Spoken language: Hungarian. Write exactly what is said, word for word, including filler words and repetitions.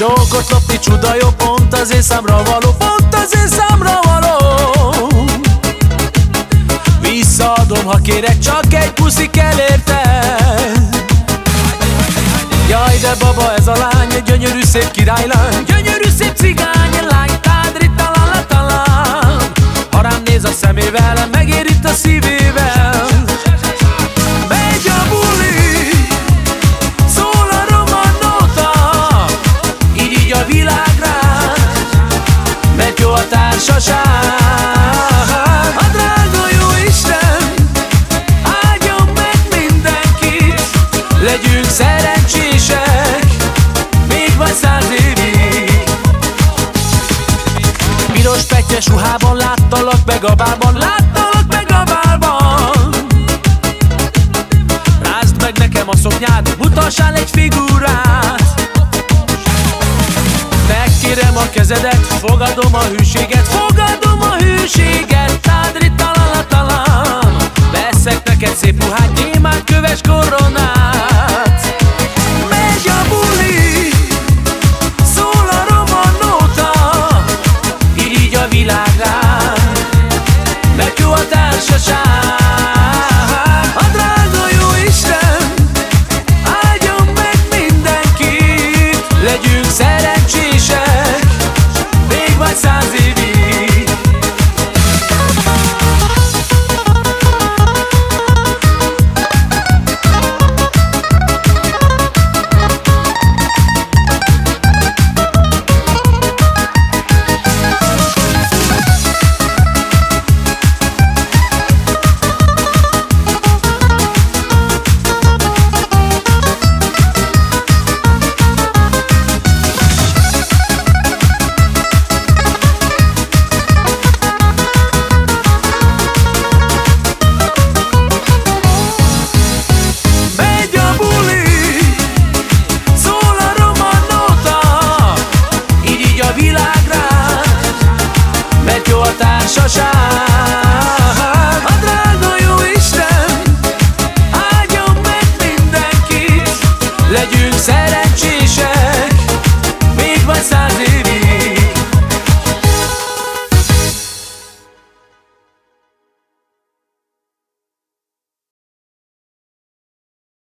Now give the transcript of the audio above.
Csókot lopni csuda jó, pont az én számra való, pont az én számra való. Visszaadom, ha kérek, csak egy puszi kell érte. Jaj, de baba, ez a lány, egy gyönyörű szép királylány, gyönyörű szép cigány lány, tádri talala talán. Ha rám néz a szemével, megér itt a szívével. Megy a buli, szól a romanóta, így így a világra, mert jó a társaság. A drága jó Isten áldjon meg mindenkit, legyünk szerencsések, még vagy száz évig. Piros pettyes ruhában láttalak meg a bárban, láttalak meg a bárban. Rázd meg nekem a szoknyát, mutassál egy figurát. Megkérem a kezedet, fogadom a hűséget, fogadom a hűséget.